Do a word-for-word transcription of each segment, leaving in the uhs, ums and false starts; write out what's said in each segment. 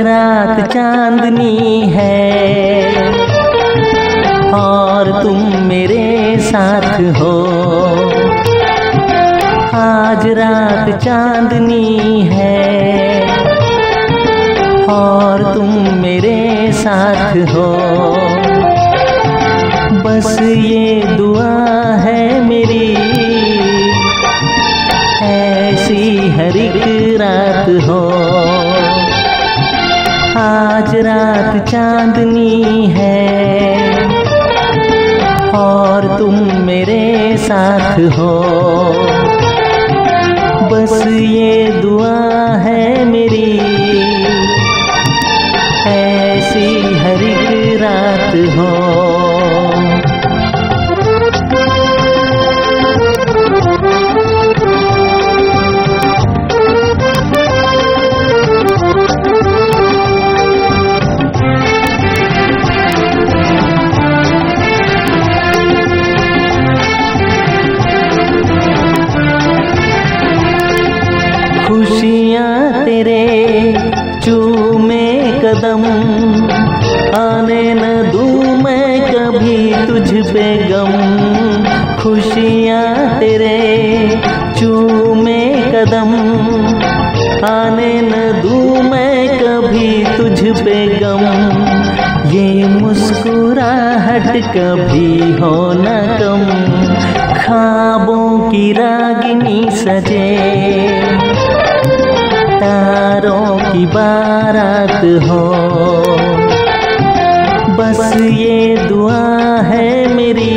रात चांदनी है और तुम मेरे साथ हो। आज रात चांदनी है और तुम मेरे साथ हो। बस ये दुआ है मेरी, ऐसी हर एक रात हो। आज रात चांदनी है और तुम मेरे साथ हो। बस ये दुआ है मेरी, ऐसी हर एक रात हो। खुशियाँ तेरे चूमे कदम, आने न दूँ मैं कभी तुझ पे गम। खुशियाँ तेरे चूमे कदम, आने न दूँ मैं कभी तुझ पे गम। ये मुस्कुराहट कभी हो न कम, ख्वाबों की रागिनी सजे, तारों की बारात हो। बस ये दुआ है मेरी,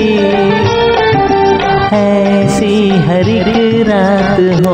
ऐसी हर एक रात हो।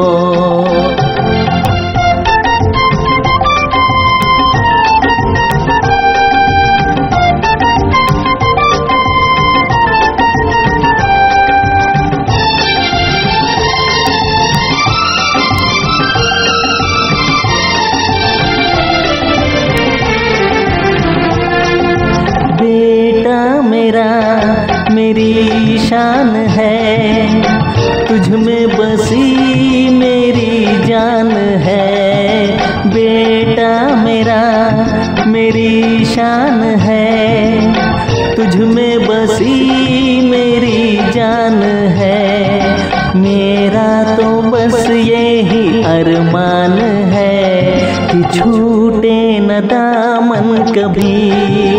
बेटा मेरा मेरी शान है, तुझ में बसी मेरी जान है। बेटा मेरा मेरी शान है, तुझ में बसी मेरी जान है। मेरा तो बस यही अरमान है कि छूटे न दामन कभी,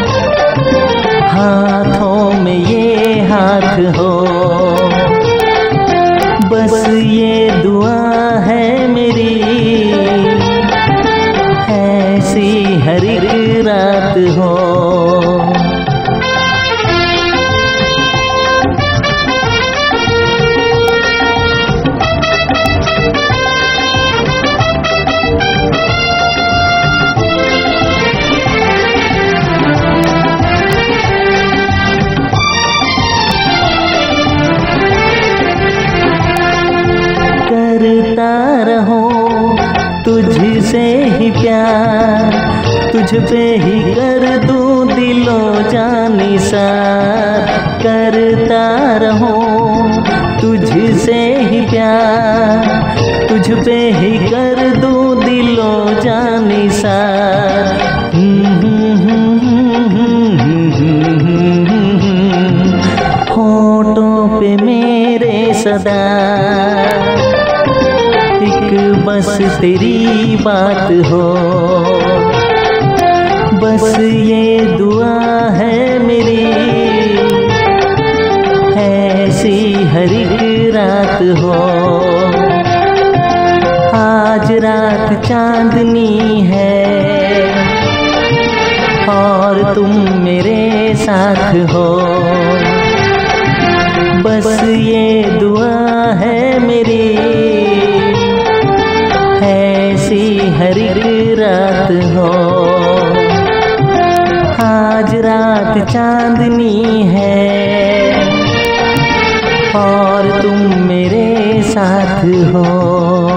हाथों में ये हाथ हो। बस ये दुआ है मेरी, ऐसी हर एक रात हो। करता रहो तुझसे ही प्यार, तुझ पे ही कर दूं दिलो जानी सार। करता रहो तुझसे ही प्यार, तुझ पे ही कर दूं दिलो जानी सार। होठों पे मेरे सदा एक बस तेरी बात हो। बस ये दुआ है मेरी, ऐसी हर एक रात हो। आज रात चांदनी है और तुम मेरे साथ हो। बस ये दुआ है मेरी, ऐसी हर एक रात हो। आज रात चांदनी है और तुम मेरे साथ हो।